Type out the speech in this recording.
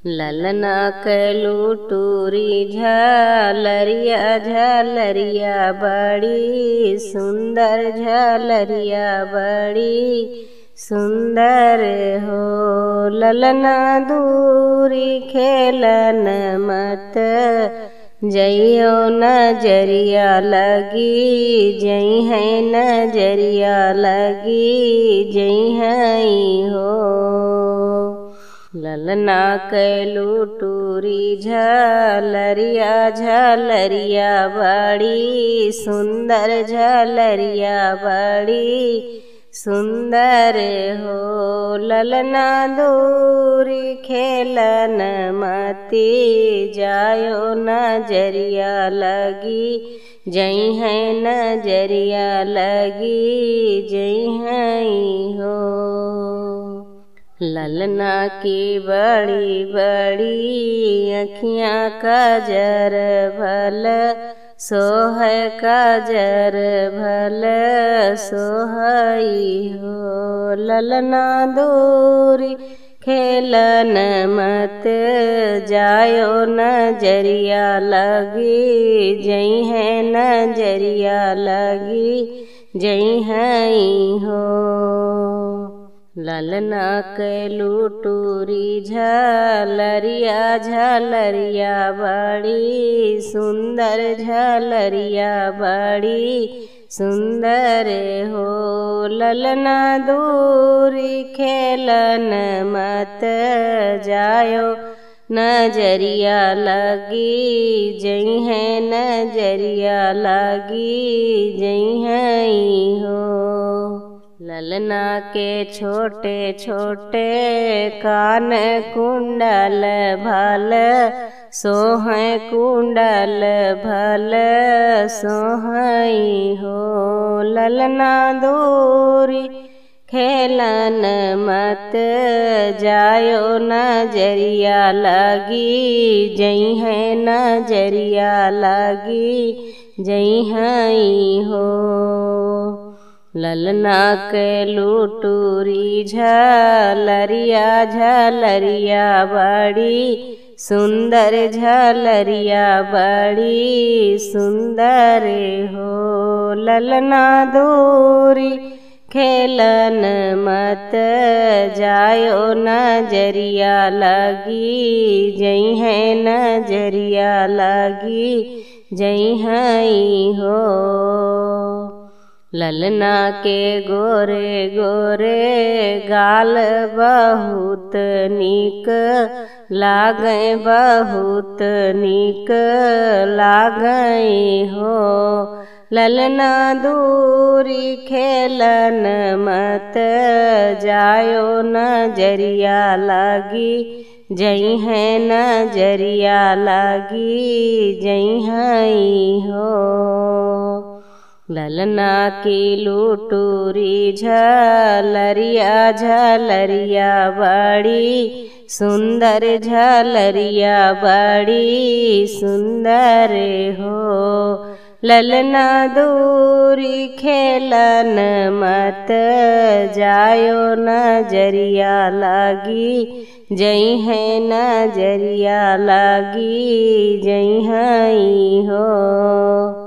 ललना कैलू टूरी झालरिया झालरिया बड़ी सुंदर झालरिया बड़ी सुंदर हो। ललना दूरी खेलन मत जइयो नजरिया लगी जई है नजरिया लगी जई है हो। ललना कैलू टूरी झालरिया झालरिया बड़ी सुंदर झालरिया बड़ी सुंदर हो। ललना दूरी खेलन मती जायो नजरिया लगी जई है नजरिया लगी जई है हो। ललना की बड़ी बड़ी अखियाँ काजर भल सोह काजर भल सोहई हो। ललना दूरी खेलन मत जायो नजरिया लगी जई है नजरिया लगी जई है हो। ललना कैलू टूरी झालरिया झालरिया बड़ी सुंदर झालरिया बड़ी सुंदर हो। ललना दूरी खेलन मत जायो नजरिया लगी जई है नजरिया लगी जई है हो। ललना के छोटे छोटे कान कुंडल भल सोह कुंडल भल सोहई हो। ललना दूरी खेलन मत जायो नजरिया लगी जई है नजरिया लगी जई है हो। ललना कैलू टूरी झालरिया झालरिया बड़ी सुंदर झालरिया बड़ी सुंदर हो। ललना दूरी खेलन मत जायो नजरिया लगी जई है नजरिया लगी जई है हो। ललना के गोरे गोरे गाल बहुत नीक लागै बहुत नीक लागै हो। ललना दूरी खेलन मत जायो नजरिया लगी जई है नजरिया लगी जई है हो। ललना की लूटूरी झालरिया झालरिया बड़ी सुंदर झालरिया बड़ी सुंदर हो। ललना दूरी खेलन मत जायो नजरिया लगी जई है नजरिया लगी जई है हो।